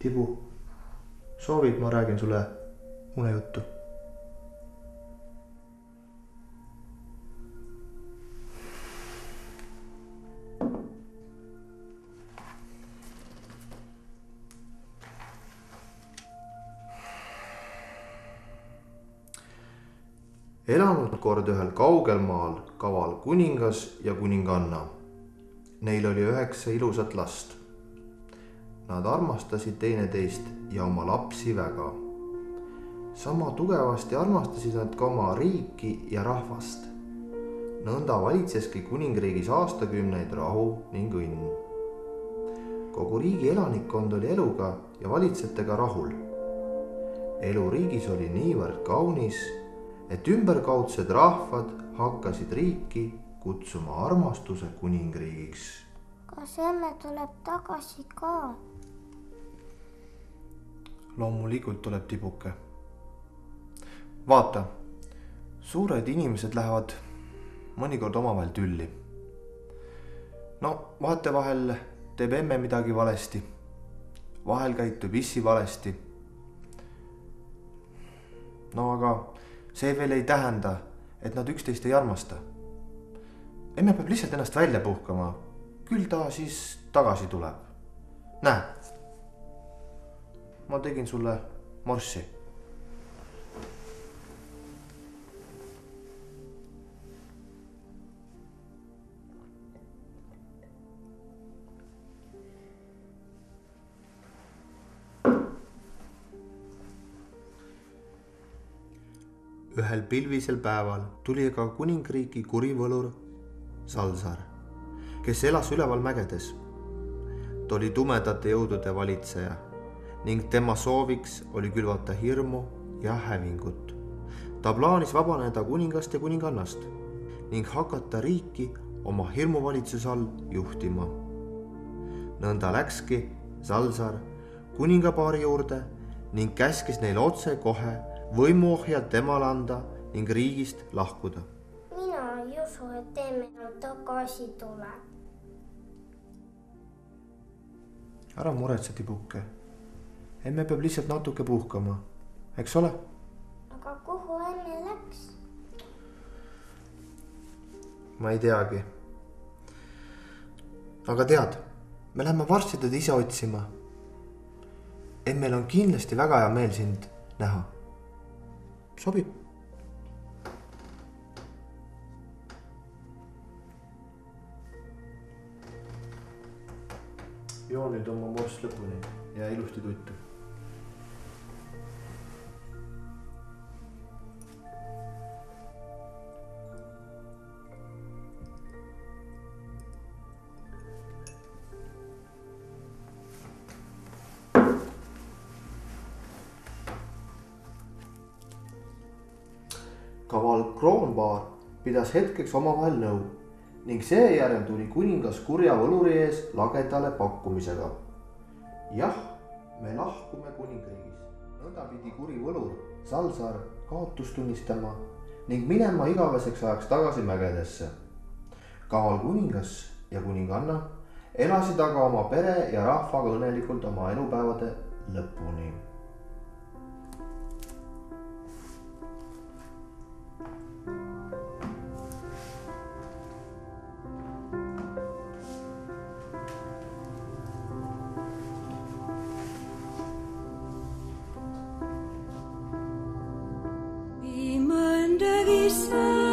Tibu, soovid, ma räägin sulle unejuttu. Elanud kord ühel kaugel maal kaval kuningas ja kuninganna. Neil oli 9 ilusat last. Nad armastasid teineteist ja oma lapsi väga. Sama tugevasti armastasid nad ka oma riiki ja rahvast. Nõnda valitseski kuningriigis aastakümneid rahu ning õnn. Kogu riigi elanikkond oli eluga ja valitsejatega rahul. Elu riigis oli niivõrd kaunis, et ümberkaudsed rahvad hakkasid riiki kutsuma armastuse kuningriigiks. Kas emme tuleb tagasi ka? Loomulikult tuleb, Tibuke. Vaata, suured inimesed lähevad mõnikord omavahel tülli. No, vahetevahel teeb emme midagi valesti. Vahel käitub issi valesti. No aga see veel ei tähenda, et nad üksteist ei armasta. Emme peab lihtsalt ennast välja puhkama. Küll ta siis tagasi tuleb. Näe, ma tegin sulle morssi. Ühel pilvisel päeval tuli aga kuningriiki kuri võlur Salzar, kes elas üleval mägedes. Ta oli tumedate jõudude valitseja ning tema sooviks oli külvata hirmu ja hävingut. Ta plaanis vabaneda kuningast ja kuningannast ning hakata riiki oma hirmuvalitsuse all juhtima. Nõnda läkski Salzar kuningapaari juurde ning käskis neil otse kohe võimuohjad temale anda ning riigist lahkuda. Mina ei usu, et emme tagasi tuleb. Ära muretse, Tibuke. Emme peab lihtsalt natuke puhkama, eks ole? Aga kuhu emme läks? Ma ei teagi. Aga tead, me läheme varsti teda ise otsima. Emmel on kindlasti väga hea meel sind näha. Sobib. Joo nüüd oma morss lõpuni ja ilusti tuttu. Kaval kroonpaar pidas hetkeks omavahel nõu ning seejärel tuli kuningas kurja võluri ees lagedale pakkumisega. Jah, me lahkume kuningriigis. Nõnda pidi kuri võlur Salzar kaotust tunnistama ning minema igaveseks ajaks tagasi mägedesse. Kaval kuningas ja kuninganna elasid aga oma pere ja rahvaga õnnelikult oma elupäevade lõpuni. Wie man der Wiese